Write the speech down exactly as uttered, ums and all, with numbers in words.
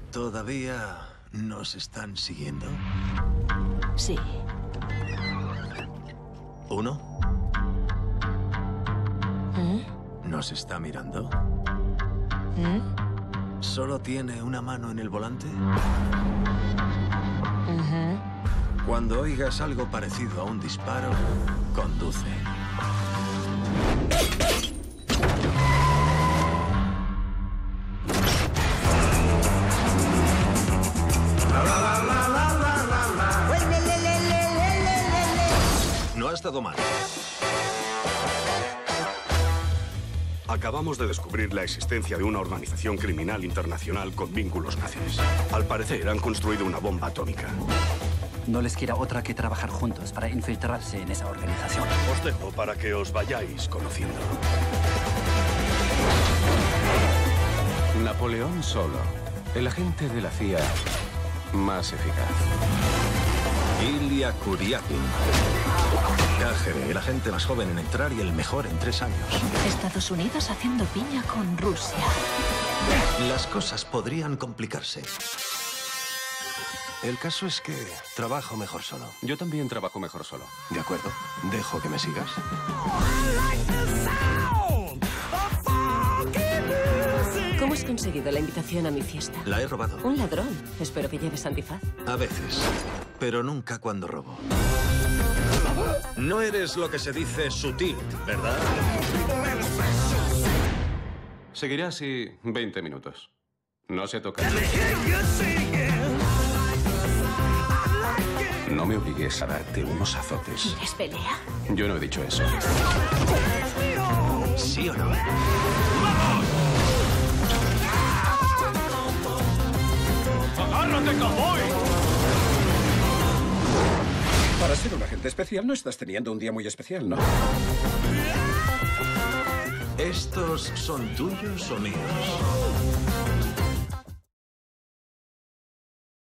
¿Todavía nos están siguiendo? Sí. ¿Uno? ¿Mm? ¿Nos está mirando? ¿Mm? ¿Solo tiene una mano en el volante? Ujú. Cuando oigas algo parecido a un disparo, conduce. No ha estado mal. Acabamos de descubrir la existencia de una organización criminal internacional con vínculos nazis. Al parecer, han construido una bomba atómica. No les queda otra que trabajar juntos para infiltrarse en esa organización. Os dejo para que os vayáis conociendo. Napoleón Solo, el agente de la C I A más eficaz. Ilya Kuryakin. K G B, el agente más joven en entrar y el mejor en tres años. Estados Unidos haciendo piña con Rusia. Las cosas podrían complicarse. El caso es que trabajo mejor solo. Yo también trabajo mejor solo. De acuerdo. Dejo que me sigas. ¿Cómo has conseguido la invitación a mi fiesta? La he robado. Un ladrón. Espero que lleves antifaz. A veces. Pero nunca cuando robo. No eres lo que se dice sutil, ¿verdad? Seguiré así veinte minutos. No se toca. No me obligues a darte unos azotes. ¿Quieres pelea? Yo no he dicho eso. ¿Sí o no? ¡Agárrate, cowboy! Para ser un agente especial no estás teniendo un día muy especial, ¿no? ¿Estos son tuyos o míos?